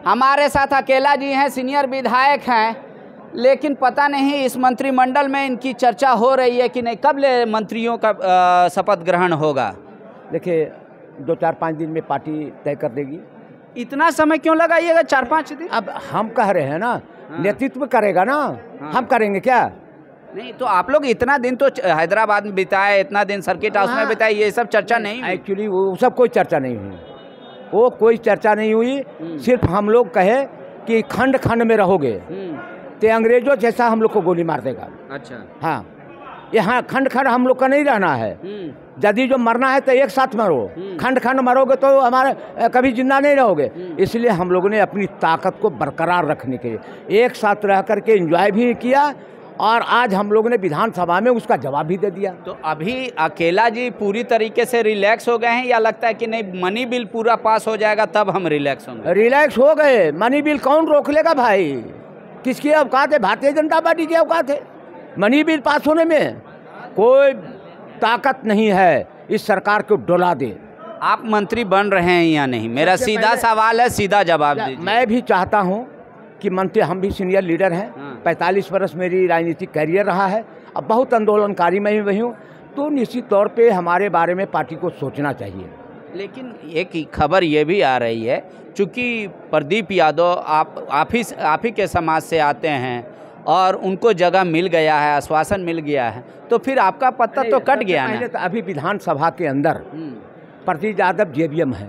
हमारे साथ अकेला जी हैं, सीनियर विधायक हैं, लेकिन पता नहीं इस मंत्रिमंडल में इनकी चर्चा हो रही है कि नहीं। कब ले मंत्रियों का शपथ ग्रहण होगा? देखिए 2-4-5 दिन में पार्टी तय कर देगी। इतना समय क्यों लगाइएगा, 4-5 दिन? अब हम कह रहे हैं ना, नेतृत्व करेगा ना, हम करेंगे क्या? नहीं तो आप लोग इतना दिन तो हैदराबाद में बिताए, इतना दिन सर्किट हाउस में बिताए, ये सब चर्चा नहीं हुई? एक्चुअली वो सब कोई चर्चा नहीं हुई, वो कोई चर्चा नहीं हुई। सिर्फ हम लोग कहे कि खंड खंड में रहोगे तो अंग्रेजों जैसा हम लोग को गोली मार देगा। अच्छा। हाँ, यहाँ खंड खंड हम लोग का नहीं रहना है। यदि जो मरना है तो एक साथ मरो, खंड खंड मरोगे तो हमारे कभी जिंदा नहीं रहोगे। इसलिए हम लोगों ने अपनी ताकत को बरकरार रखने के लिए एक साथ रह करके एंजॉय भी किया, और आज हम लोगों ने विधानसभा में उसका जवाब भी दे दिया। तो अभी अकेला जी पूरी तरीके से रिलैक्स हो गए हैं, या लगता है कि नहीं मनी बिल पूरा पास हो जाएगा तब हम रिलैक्स होंगे? रिलैक्स हो गए। मनी बिल कौन रोक लेगा भाई? किसकी औकात है? भारतीय जनता पार्टी की औकात है मनी बिल पास होने में? कोई ताकत नहीं है इस सरकार को डोला दे। आप मंत्री बन रहे हैं या नहीं, मेरा सीधा सवाल है, सीधा जवाब दीजिए। मैं भी चाहता हूँ कि मंत्री, हम भी सीनियर लीडर हैं, 45 वर्ष मेरी राजनीतिक कैरियर रहा है, अब बहुत आंदोलनकारी मैं भी हूँ, तो निश्चित तौर पे हमारे बारे में पार्टी को सोचना चाहिए। लेकिन एक खबर ये भी आ रही है, चूँकि प्रदीप यादव आप ही के समाज से आते हैं और उनको जगह मिल गया है, आश्वासन मिल गया है, तो फिर आपका पत्ता तो कट गया ना। तो अभी विधानसभा के अंदर प्रदीप यादव जेबीएम है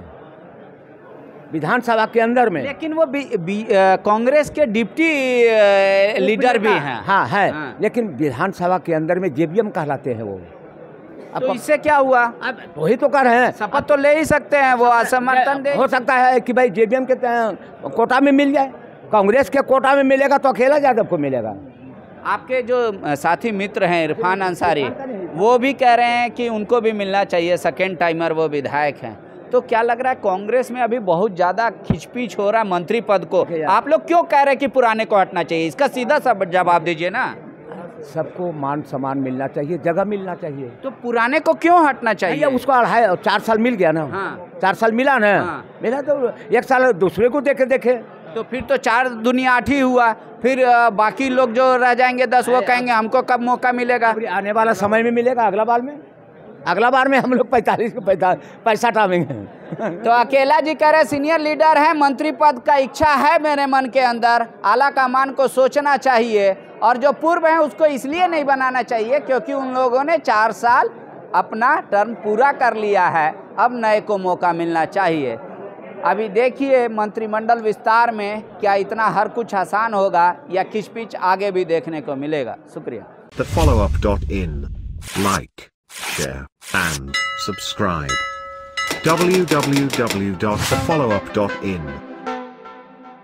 विधानसभा के अंदर में, लेकिन वो कांग्रेस के डिप्टी लीडर भी हैं। हाँ है, लेकिन विधानसभा के अंदर में जेबीएम कहलाते हैं वो। तो इससे क्या हुआ? अब वही तो कर रहे हैं, शपथ तो ले ही सकते हैं, वो असमर्थन दे। हो सकता है कि भाई जेबीएम के कोटा में मिल जाए, कांग्रेस के कोटा में मिलेगा तो अकेला यादव को मिलेगा। आपके जो साथी मित्र हैं इरफान अंसारी, वो भी कह रहे हैं कि उनको भी मिलना चाहिए, सेकेंड टाइमर वो विधायक हैं। तो क्या लग रहा है कांग्रेस में अभी बहुत ज़्यादा खिंचपीच हो रहा है मंत्री पद को? आप लोग क्यों कह रहे हैं कि पुराने को हटना चाहिए? इसका सीधा सा जवाब दीजिए ना। सबको मान सम्मान मिलना चाहिए, जगह मिलना चाहिए। तो पुराने को क्यों हटना चाहिए? उसको 4 साल मिल गया ना। 4 साल मिला ना। मिला तो 1 साल दूसरे को देखे तो फिर तो 4 दुनिया 8 ही हुआ। फिर बाकी लोग जो रह जाएंगे 10, वो कहेंगे हमको कब मौका मिलेगा? आने वाला समय में मिलेगा, अगला बार में हम लोग 45 को पैसा टावेंगे। तो अकेला जी कह रहे सीनियर लीडर है, मंत्री पद का इच्छा है मेरे मन के अंदर, आला कमान को सोचना चाहिए, और जो पूर्व है उसको इसलिए नहीं बनाना चाहिए क्योंकि उन लोगों ने 4 साल अपना टर्म पूरा कर लिया है, अब नए को मौका मिलना चाहिए। अभी देखिए मंत्रिमंडल विस्तार में क्या इतना हर कुछ आसान होगा या खिंचपिच आगे भी देखने को मिलेगा। शुक्रिया। TheFollowUp.in, like, share and subscribe. www.thefollowup.in